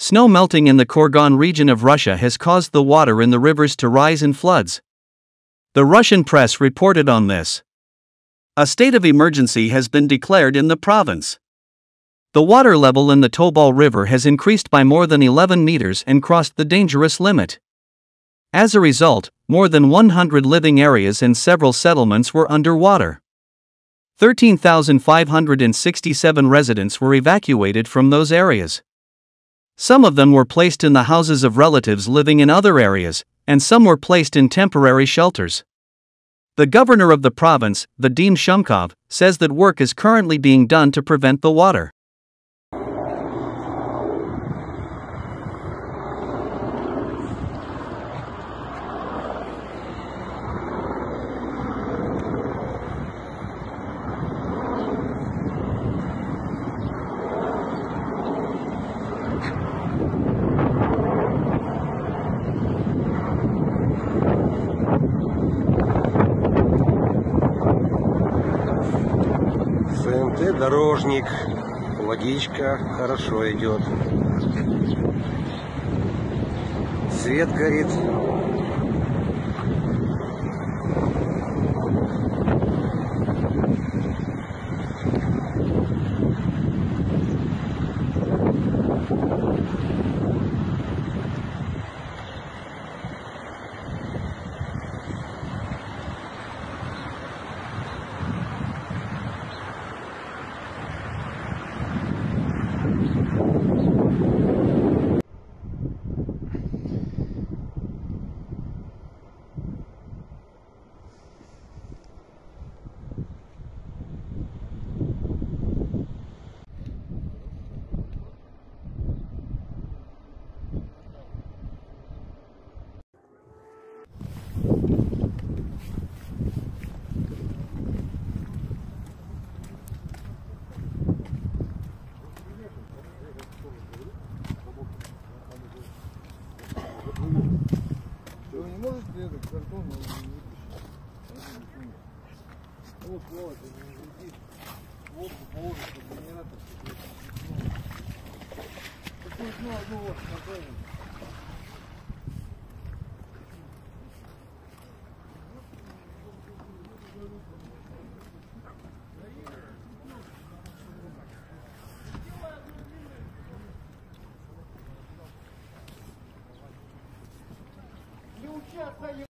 Snow melting in the Kurgan region of Russia has caused the water in the rivers to rise in floods. The Russian press reported on this. A state of emergency has been declared in the province. The water level in the Tobol River has increased by more than 11 meters and crossed the dangerous limit. As a result, more than 100 living areas and several settlements were underwater. 13,567 residents were evacuated from those areas. Some of them were placed in the houses of relatives living in other areas, and some were placed in temporary shelters. The governor of the province, Vadim Shumkov, says that work is currently being done to prevent the water. СМТ дорожник, водичка хорошо идет, свет горит. Вы не можете этот картон выпустить? Вот, вот, вот, положить под генератор. Такое дно, одно вот, направим. Не учатся